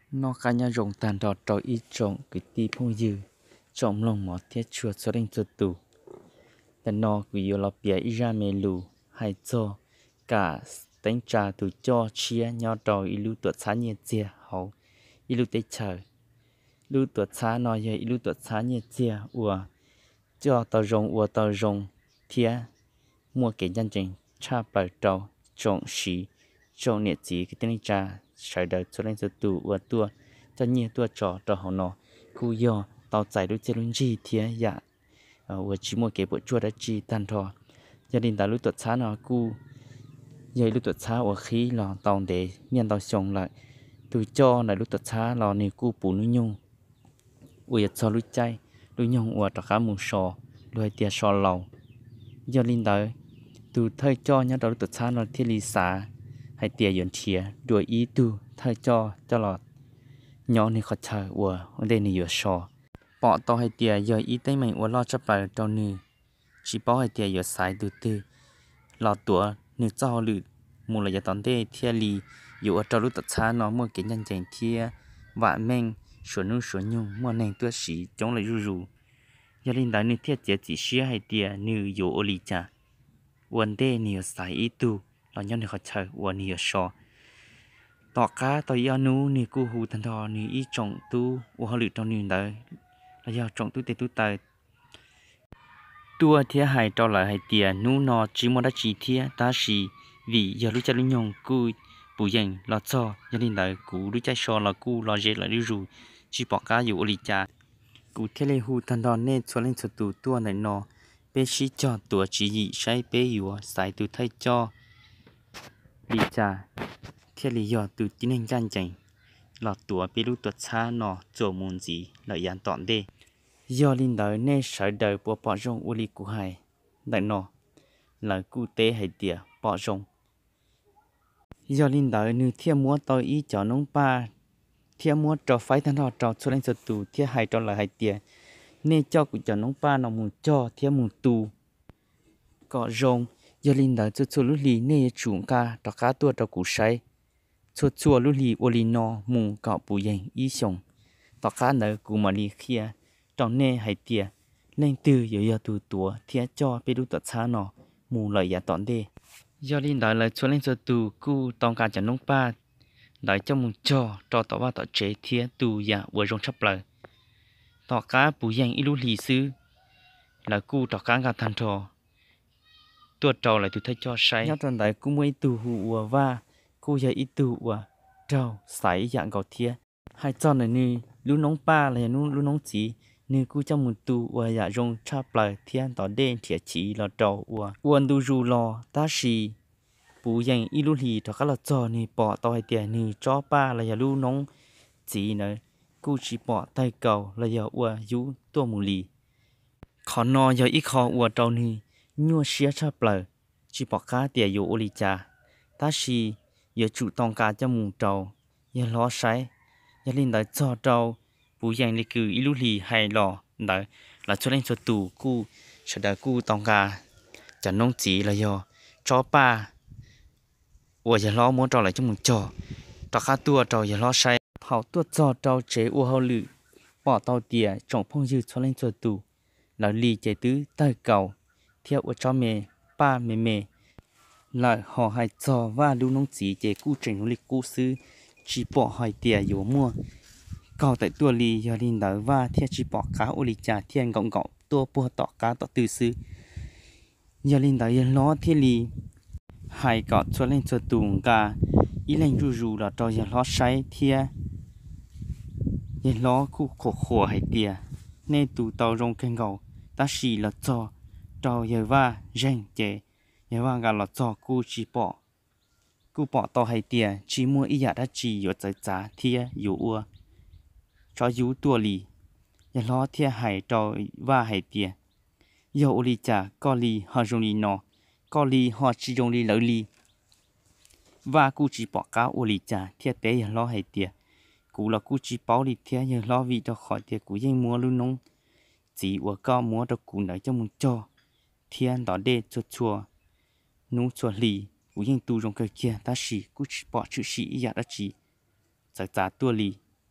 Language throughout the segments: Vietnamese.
nó cá nhà rồng tàn đọt trò ít trồng cái tí phong dư trồng lòng mỏ thiết chuột cho đến chuột tùแต่นอกุยลอเปียอิราเมลูให้จอกะตั้งจาตุจอเชียยอดออิลูตัวช้าเนียเจียเขาอิลูเตเชอลูตัวช้านอยอิลูตัวช้าเนียเจียอัวจอตอรงอัวตอรงเทียมัวเกยันจิงชาเปิดจอจงสีจงเนียจีกิตั้งจาใช้เดินสุดเล่นสุดตูอัวตัวจะเนียตัวจอตอหอนอกูยอต่อใจด้วยเจรุนจีเทียยะ我只莫给我做的鸡蛋托，gia đình ta lúc tuột sáng nó cu, giờ lúc tuột sáng ở khí lò tàu để nhân tàu xong lại, từ cho là lúc tuột sáng lò này cu bù núi nhung, ui cho lúc chay, núi nhung ở trọ cá mù sò, đuôi tia sò lầu, gia đình ta từ thời cho nhớ đó lúc tuột sáng nó thiên lý xả, hay tia yến chia, đuôi ý từ thời cho lò, nhỏ này khó chờ ở đây này ở sò. Bỏ tao hay tiệt giờ ý tới mình uốn lo chấp lại tao nư chỉ bỏ hay tiệt giờ sai từ từ lọ tuổi nư cho lử mua là giờ tao đây thiệt lì dù ở trong lúc tập xa nó mua cái nhân chẳng thiệt vạn men sửa nhung mua nền tua sĩ chống lại rù giờ linh đại nư thiệt chỉ xía hay tiệt nư dù ô lì cha uốn đây nư sai ý tu là nhân nư khó chờ uốn nư sò tọa cá tao yêu nú nư cu hù thần thọ nư ý trọng tu uốn lử trong nư đại là do trọng tu tê tu tài tua thiệt hại cho lại hại tiền nú nọ chỉ muốn đã chỉ thiệt ta chỉ vì giờ lúc cha lúc nhung cu bù dành lo cho gia đình đại cụ lúc cha so là cu lo dễ lại đi rù chỉ bỏ cá dù oli cha cụ thiệt lệ hu thần đòn nên cho lên sụt tu tua này nọ bé chỉ cho tua chỉ gì sai bé yếu sai tu thay cho đi cha thiệt lệ do tu tin anh gan chành lọt tua bé lúc tuột xa nọ chỗ muốn gì lợi ăn tọn đê do linh đời nên sợ đời bỏ rong uli của hai đại nọ là cụ tế hay tiệt bỏ rong do linh đời như thiên múa tôi ý cho nông ba thiên múa trò phái thân họ trò cho lên sự tù thiên hay trò là hay tiệt nên cho cụ cho nông ba nó muốn cho thiên muốn tù có rong do linh đời cho lúc lì nên chủ ca trò cá tua trò cụ say cho lúc lì uli nọ muốn cọ bù dành ý sống trò cá nợ cụ mà lì kia trong nê hay tiệt lên từ giờ từ tua thiệt cho bé đu tuột xa nọ mù lợi giả tọn đê do linh đại lời cho lên cho từ cu tòng cả chẳng nông ba đại cho mù cho tỏ ba tỏ chế thiệt từ giả vừa rong chấp lời tỏ cá bù giang ilu lì sư là cu tỏ cá gà thành trò tuột trò lại từ thay cho say nhau tròn đại cu mới từ hùa và cu giờ ít từ hùa trâu sải dạng gạo thiệt hai cho này nư lú nông ba là lú nông chỉ nếu cứ trong một tu và giả rong chắp lại thiên tỏ đen thiệt chỉ là trâu và uốn tu ru lo ta xì bù dành ilu lì cho các lọ trò này bỏ tao hay tiền này cho ba là giả lú nông chỉ nữa cứ chỉ bỏ tay cầu là giả uốn dú tua mù lì khó nọ giả ít khó uốn trâu này nhua xía chắp lại chỉ bỏ cá tiền dụ lì cha ta xì giả chủ tòng cá cho mù trâu giả lo sấy giả linh đại cho trâu bù dành lịch cử ilu lì hay lò đấy là cho lên cho tù cu sẽ đợi cu tòng gà chẳng nông chỉ là do cho ba ủa giờ lo muốn trò lại cho mình trò trò cá tua trò giờ lo say họ tua trò chế ủa họ lử bỏ tàu tìa trồng phong dư cho lên cho tù là lì chế tứ tay cầu theo ủa cho mẹ ba mẹ lại họ hay trò và lưu nông chỉ chế cu trình lịch cu sư chỉ bỏ hỏi tìa yếu mua cầu tại tua lì do linh đỡ và thiên chỉ bỏ cá ô lì trà thiên gọng gọng tua bùa tỏ cá tỏ từ sư do linh đỡ yên lo thiên lì hai cọ cho lên cho tùng cả ý lên rù là cho giờ lo say thiên yên lo khu khổ hay tiề nên tụ tàu rong kênh gầu ta xì là cho giờ va rèn chế giờ va gà là cho cu chỉ bỏ tàu hay tiề chỉ mua ý giả đã chỉ ở trái giá thiên yếu ua cho yếu tua lì giờ lo thiên hải cho va hải tiề giờ ô lì chả co lì họ dùng lì nọ co lì họ chỉ dùng lì lỡ lì và cụ chỉ bỏ cá ô lì chả thiên bé giờ lo hải tiề cụ là cụ chỉ bảo lì thiên giờ lo vì cho khỏi tiề cụ dây mua luôn nông chỉ ở cao mua cho cụ nãy cho muốn cho thiên đó để cho chùa nú chùa lì cụ dây tu trong cái kia ta chỉ cụ chỉ bỏ chữ sĩ giả đã chỉ giải giá tua lì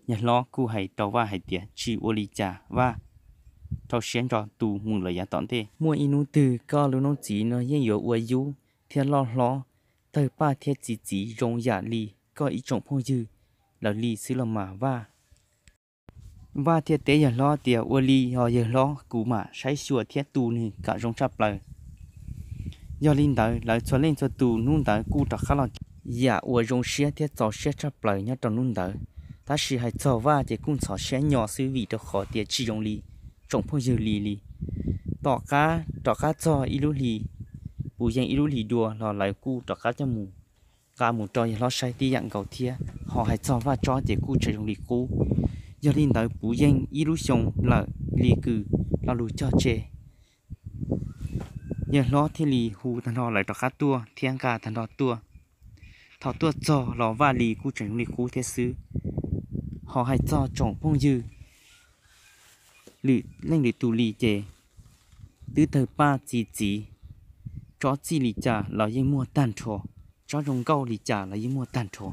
nhà lo cú hay tàu va hay tiệt chỉ ô li cha và tàu xén cho tù mùng lời giá tọn thế mua inu từ có lưu nông chỉ nó yên yếu uy yu thiên lo từ ba thiên chỉ rong giả li có ý trọng phong dư là li xứ là mà và thiên tế nhà lo tiệt uy li họ giờ lo cú mà sai sửa thiết tù này cả rong chắp lời do linh tới lại cho lên cho tù nung tới cú đặc khá là giả uy rong xé thiết cho xé chắp lời nhá trong nung tới ta chỉ hay cho va thì cũng cho xé nhỏ xứ vị được khó tiệt chỉ rong li trọng phong dư li tỏ cá cho ilu li bù yên ilu li đùa lò lại cu tỏ cá cho mù cá mù trò lo sai ti dạng cầu thia họ hay cho va cho để cu chơi trong li cu giờ linh tới bù yên ilu sông là li cử là lù cho chê giờ lo thì li hù thằng họ lại tỏ cá tua thiên cá thằng họ tua thọ tua cho lò va li cu chơi trong li cu thế xứ họ hay cho trọng phong dư lử lên để tù li chê từ thời ba chỉ cho chỉ lì trả là yên mua tàn trò cho rong câu lì trả là yên mua tàn trò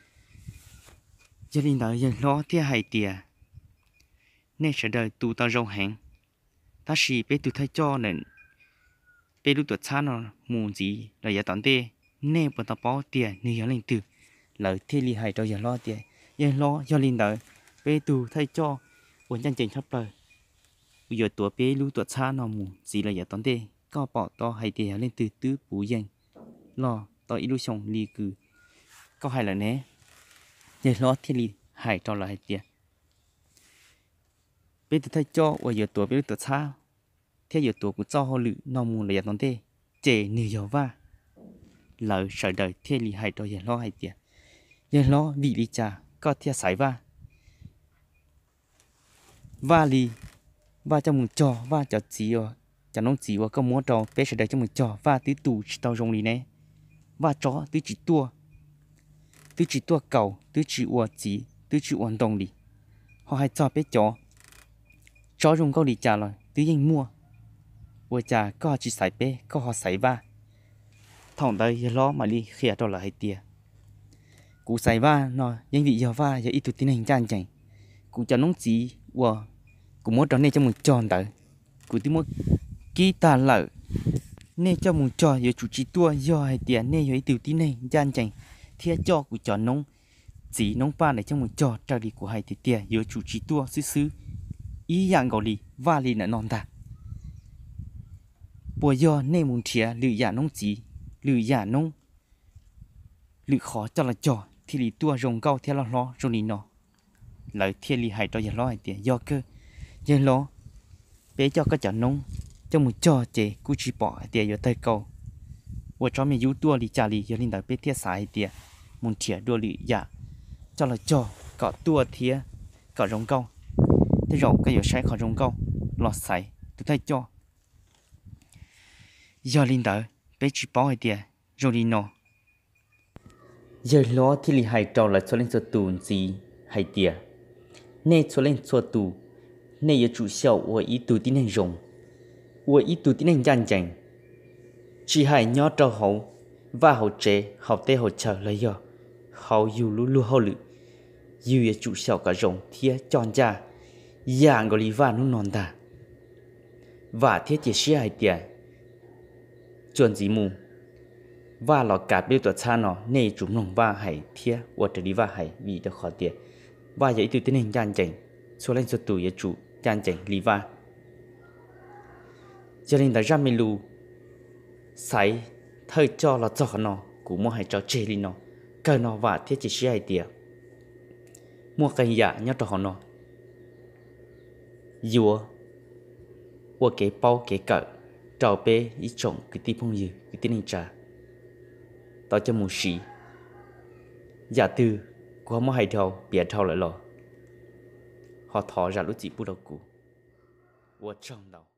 gia đình đó giờ lo theo hai tia nên sẽ đợi tụ ta rong hẹn ta chỉ biết tụ thay cho nên biết lúc tuổi cha nó mù gì là giờ tận tê nên bọn ta bỏ tia nên giờ lên từ lợi theo lì hai cho giờ lo tia giờ lo gia đình đó biết tụ thay cho bọn chân trình sắp lời bây giờ tuổi bé lúc tuổi cha nó mù gì là giờ tận tê có bỏ to hay thì lên từ tứ bù dân lo to ít lúc xong li cử có hay là né giờ lo thì li hay cho lại tiền bây giờ thay cho bây giờ tuổi bây giờ xa thế giờ tuổi của cho họ lự nó mù là giờ tận tê chế nửa giờ va lời sợ đời thế li hay cho giờ lo hay tiền giờ lo vị li trà có thế sải va li va cho mùng trò va cho chỉ rồi chẳng nông chỉ và có muốn trò bé sẽ để cho mình trò và tứ tù tàu rồng lì nè và chó tứ chỉ tua cầu tứ chỉ uo chỉ tứ chỉ uốn đồng lì họ hay cho bé chó rồng câu lì trả rồi tứ danh mua uo trả có chỉ xài bé có họ xài va thòng đây lo mà đi khía cho là hay tia cú xài va nó danh vị giờ va giờ ít tụt tin hình chan chảnh cú chẳng nông chỉ uo cú muốn trò này cho mình tròn tới cú tí muốn kỹ ta lợ nên cho mùng trò giờ chủ trì tua do hay tiền nên giờ tiểu tí này gian chảnh thiết cho của trò nông chỉ nông pa để cho mùng trò trao đi của hay thì tiền giờ chủ trì tua xứ ý dạng gọi đi va đi là non ta bùa do nên mùng thìa lử giả nông chỉ lử giả nông lử khó cho là trò thì lì tua rồng cao theo lo rồi đi nó lợi thiên lì hay cho giờ lo hay tiền do cơ giờ lo bé cho các trò nông trong một trò chế cú chỉ bỏ tiền ở tay cầu, và cho mình tua lì trả lì giờ linh đạo biết thiết xài tiền, muốn chia đua lì giả, cho là trò có tua thiết, có rong câu, thế rồi cái giờ sai khỏi rong câu, lọt xài, tôi thấy cho, giờ linh đạo biết chỉ bỏ tiền, rồi đi nó, giờ lo thì lì hay trò là cho lên cho tù gì hay tiền, nên cho lên cho tù, nên giờ chủ sẹo và ý tù tí nên rong. Ủa ít tụi tin gian chảnh chỉ hay nhớ trâu hậu và hậu chế hậu tê hậu chờ lấy giờ hậu dù lú hậu lự dù ya chủ sẹo cả rồng thía tròn cha dạng gọi lý và nó non ta và thiết chỉ xí hai tiền chuẩn gì mù và lọ cả biết tuổi cha nó nên chúng nông và hay thía và trở đi và hay vì được khó tiền và vậy tụi tin gian chảnh số lên số tụi ya chủ gian chảnh lý và cho nên đã ra mình lù sấy thời cho là cho nó cũng mua hay cho chơi đi nó cái nó và thiết chỉ hay tiền mua cái giả nhớ cho nó dùa qua cái bao cái cỡ trào bé ít trộn cái tí phong dư cái tí nên trà tao cho một xí giả từ của mua hay thầu bịa thầu lại lo họ thò ra lúc chỉ bút đầu cũ 我挣到。